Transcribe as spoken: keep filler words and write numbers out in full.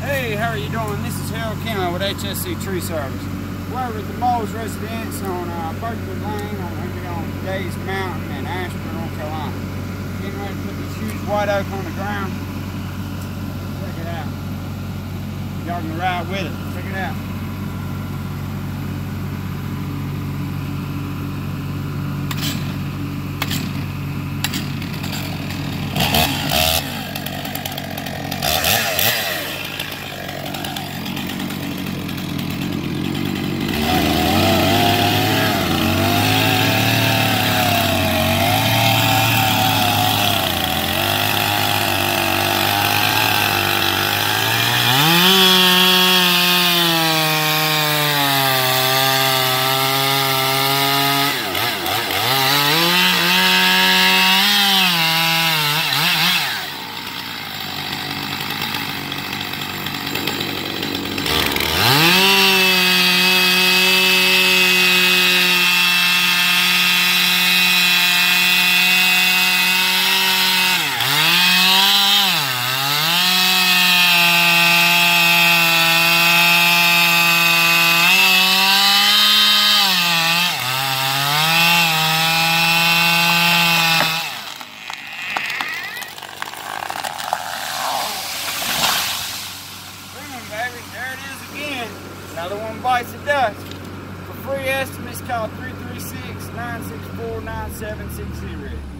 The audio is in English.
Hey, how are you doing? This is Harold Kenley with H S C Tree Service. We're over at the Moles Residence on uh, Birchwood Lane on, on Days Mountain in Ashburn, North Carolina. Getting ready to put this huge white oak on the ground. Check it out. Y'all can ride with it. Check it out. Baby, there it is again. Another one bites the dust. For free estimates, call three three six, nine six four, nine seven six zero.